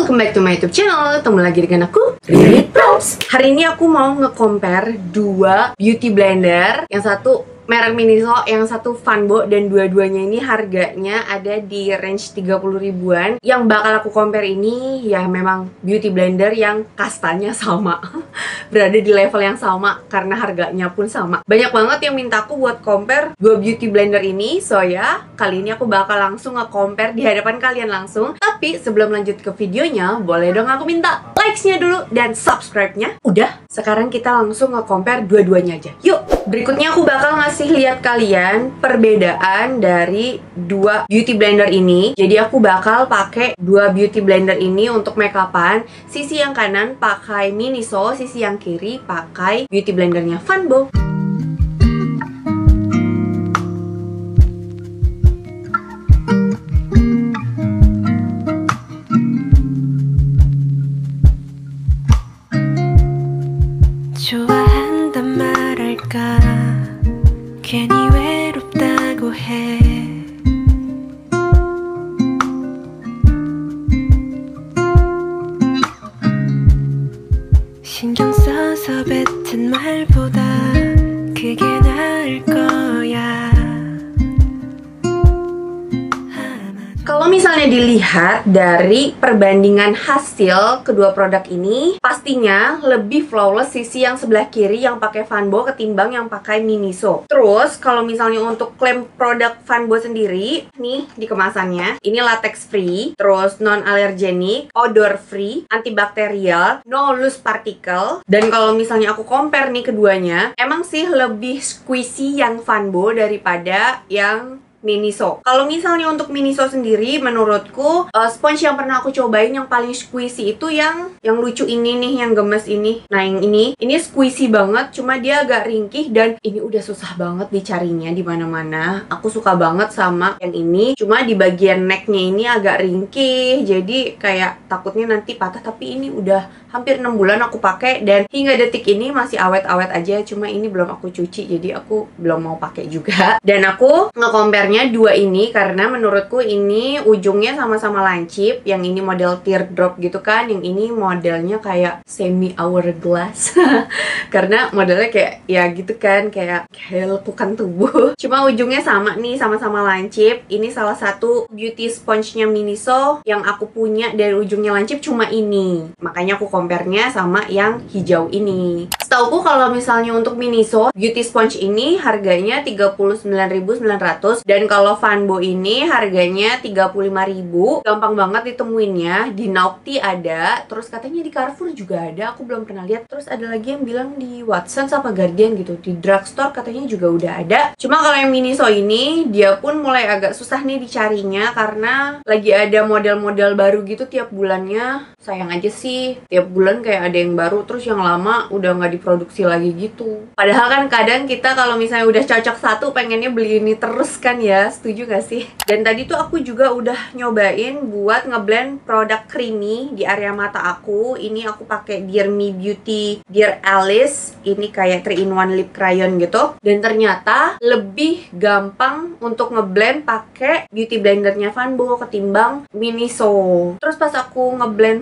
welcome back to my YouTube channel. Ketemu lagi dengan aku, Riri Props. Hari ini aku mau nge-compare dua beauty blender. Yang satu merek Miniso, yang satu Fanbo, dan dua-duanya ini harganya ada di range 30 ribuan. Yang bakal aku compare ini ya memang beauty blender yang kastanya sama. Berada di level yang sama karena harganya pun sama. Banyak banget yang minta aku buat compare dua beauty blender ini. So ya, kali ini aku bakal langsung nge-compare di hadapan kalian langsung. Tapi sebelum lanjut ke videonya, boleh dong aku minta likes-nya dulu dan subscribe-nya. Udah, sekarang kita langsung nge-compare dua-duanya aja. Yuk, berikutnya aku bakal ngasih lihat kalian perbedaan dari dua beauty blender ini. Jadi aku bakal pakai dua beauty blender ini untuk make upan. Sisi yang kanan pakai Miniso, sisi yang kiri pakai beauty blendernya Fanbo. 좋아한단 말할까 괜히 외롭다고 해 신경 써서 뱉은 말보다 그게 나을 거야. Kalau misalnya dilihat dari perbandingan hasil kedua produk ini, pastinya lebih flawless sisi yang sebelah kiri yang pakai Fanbo ketimbang yang pakai Miniso. Terus kalau misalnya untuk klaim produk Fanbo sendiri, nih di kemasannya, ini latex free, terus non allergenic, odor free, antibakterial, no loose particle. Dan kalau misalnya aku compare nih keduanya, emang sih lebih squishy yang Fanbo daripada yang Miniso. Kalau misalnya untuk Miniso sendiri, menurutku sponge yang pernah aku cobain yang paling squishy itu yang lucu ini nih, yang gemes ini. Nah yang ini squishy banget, cuma dia agak ringkih dan ini udah susah banget dicarinya di mana-mana. Aku suka banget sama yang ini, cuma di bagian necknya ini agak ringkih, jadi kayak takutnya nanti patah. Tapi ini udah hampir 6 bulan aku pakai dan hingga detik ini masih awet-awet aja. Cuma ini belum aku cuci, jadi aku belum mau pakai juga. Dan aku nge-compare dua ini karena menurutku ini ujungnya sama-sama lancip. Yang ini model teardrop gitu kan, yang ini modelnya kayak semi hourglass. Karena modelnya kayak ya gitu kan, kayak lekukan tubuh. Cuma ujungnya sama nih, sama-sama lancip. Ini salah satu beauty sponge-nya Miniso yang aku punya dan ujungnya lancip cuma ini. Makanya aku compare-nya sama yang hijau ini. Setauku kalau misalnya untuk Miniso beauty sponge ini harganya 39.900 dan kalau Fanbo ini harganya 35.000. Gampang banget ditemuinnya. Di Naukti ada, terus katanya di Carrefour juga ada. Aku belum pernah lihat. Terus ada lagi yang bilang di Watsons apa Guardian gitu. Di drugstore katanya juga udah ada. Cuma kalau yang Miniso ini dia pun mulai agak susah nih dicarinya karena lagi ada model-model baru gitu tiap bulannya. Sayang aja sih, tiap bulan kayak ada yang baru, terus yang lama udah nggak diproduksi lagi gitu. Padahal kan kadang kita kalau misalnya udah cocok satu pengennya beli ini terus kan ya, setuju gak sih? Dan tadi tuh aku juga udah nyobain buat ngeblend produk creamy di area mata aku. Ini aku pakai Dear Me Beauty Dear Alice, ini kayak 3-in-1 lip crayon gitu. Dan ternyata lebih gampang untuk ngeblend pakai beauty blendernya Fanbo ketimbang Miniso. Terus pas aku ngeblend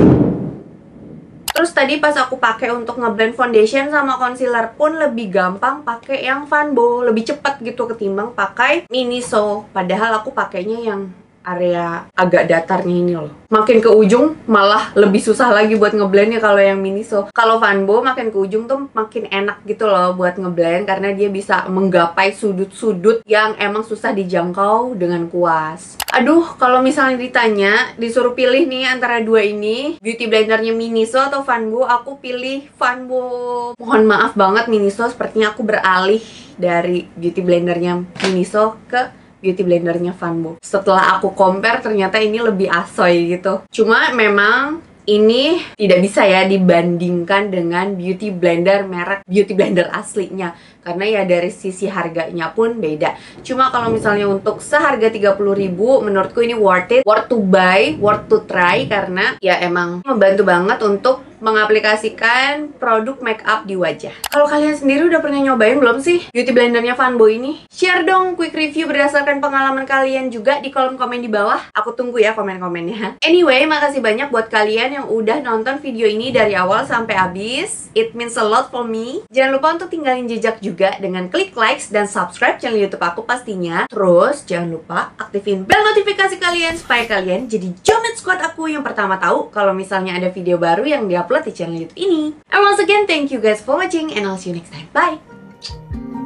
Terus tadi pas aku pakai untuk ngeblend foundation sama concealer pun lebih gampang pakai yang Fanbo, lebih cepat gitu ketimbang pakai Miniso. Padahal aku pakainya yang area agak datarnya ini loh. Makin ke ujung malah lebih susah lagi buat ngeblendnya kalau yang Miniso. Kalau Fanbo makin ke ujung tuh makin enak gitu loh buat ngeblend karena dia bisa menggapai sudut-sudut yang emang susah dijangkau dengan kuas. Aduh, kalau misalnya ditanya, disuruh pilih nih antara dua ini, beauty blendernya Miniso atau Fanbo, aku pilih Fanbo. Mohon maaf banget Miniso, sepertinya aku beralih dari beauty blendernya Miniso ke beauty blendernya Fanbo. Setelah aku compare ternyata ini lebih asoy gitu. Cuma memang ini tidak bisa ya dibandingkan dengan beauty blender merek beauty blender aslinya karena ya dari sisi harganya pun beda. Cuma kalau misalnya untuk seharga 30.000 menurutku ini worth it, worth to buy, worth to try karena ya emang membantu banget untuk mengaplikasikan produk makeup di wajah. Kalau kalian sendiri udah pernah nyobain belum sih beauty blendernya Fanbo ini? Share dong quick review berdasarkan pengalaman kalian juga di kolom komen di bawah. Aku tunggu ya komen-komennya. Anyway, makasih banyak buat kalian yang udah nonton video ini dari awal sampai habis. It means a lot for me. Jangan lupa untuk tinggalin jejak juga dengan klik likes dan subscribe channel YouTube aku pastinya. Terus jangan lupa aktifin bel notifikasi kalian supaya kalian jadi Jomet Squad aku yang pertama tahu kalau misalnya ada video baru yang diupload di channel YouTube ini. And once again, thank you guys for watching and I'll see you next time. Bye!